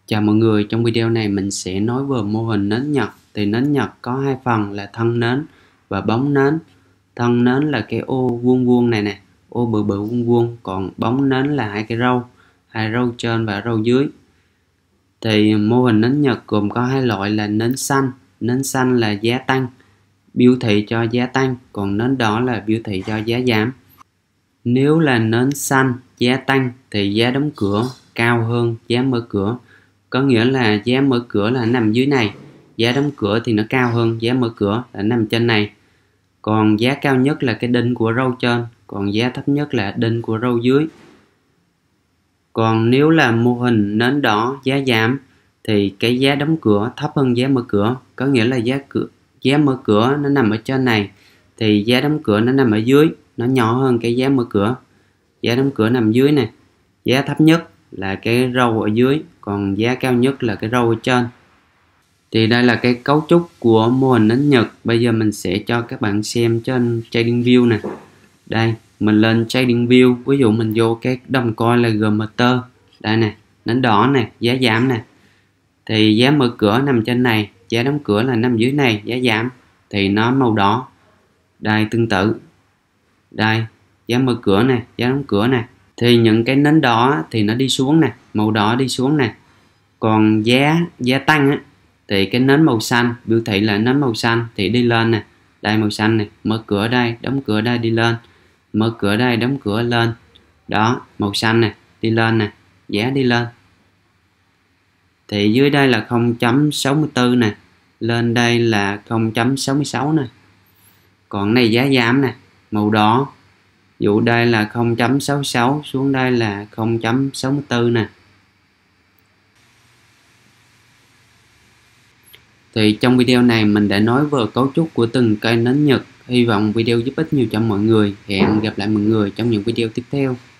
Chào mọi người, trong video này mình sẽ nói về mô hình nến Nhật. Thì nến Nhật có hai phần là thân nến và bóng nến. Thân nến là cái ô vuông vuông này nè, ô bự bự vuông vuông, còn bóng nến là hai râu trên và râu dưới. Thì mô hình nến Nhật gồm có hai loại là nến xanh. Nến xanh là giá tăng, biểu thị cho giá tăng, còn nến đỏ là biểu thị cho giá giảm. Nếu là nến xanh giá tăng thì giá đóng cửa cao hơn giá mở cửa. Có nghĩa là giá mở cửa là nằm dưới này, giá đóng cửa thì nó cao hơn giá mở cửa là nằm trên này. Còn giá cao nhất là cái đinh của râu trên, còn giá thấp nhất là đinh của râu dưới. Còn nếu là mô hình nến đỏ giá giảm thì cái giá đóng cửa thấp hơn giá mở cửa. Có nghĩa là giá mở cửa nó nằm ở trên này thì giá đóng cửa nó nằm ở dưới, nó nhỏ hơn cái giá mở cửa. Giá đóng cửa nằm dưới này, giá thấp nhất là cái râu ở dưới, còn giá cao nhất là cái râu ở trên. Thì đây là cái cấu trúc của mô hình nến Nhật. Bây giờ mình sẽ cho các bạn xem trên TradingView nè. Đây, mình lên TradingView, ví dụ mình vô cái đồng coin là GMT. Đây nè, nến đỏ nè, giá giảm nè. Thì giá mở cửa nằm trên này, giá đóng cửa là nằm dưới này, giá giảm thì nó màu đỏ. Đây tương tự. Đây, giá mở cửa nè, giá đóng cửa nè. Thì những cái nến đỏ thì nó đi xuống nè, màu đỏ đi xuống nè. Còn giá tăng á, thì cái nến màu xanh biểu thị là nến màu xanh thì đi lên nè. Đây màu xanh này, mở cửa đây, đóng cửa đây đi lên. Mở cửa đây, đóng cửa lên. Đó, màu xanh nè, đi lên nè, giá đi lên. Thì dưới đây là 0.64 nè, lên đây là 0.66 nè. Còn này giá giảm nè, màu đỏ. Dụ đây là 0.66, xuống đây là 0.64 nè. Thì trong video này mình đã nói về cấu trúc của từng cây nến Nhật. Hy vọng video giúp ích nhiều cho mọi người. Hẹn gặp lại mọi người trong những video tiếp theo.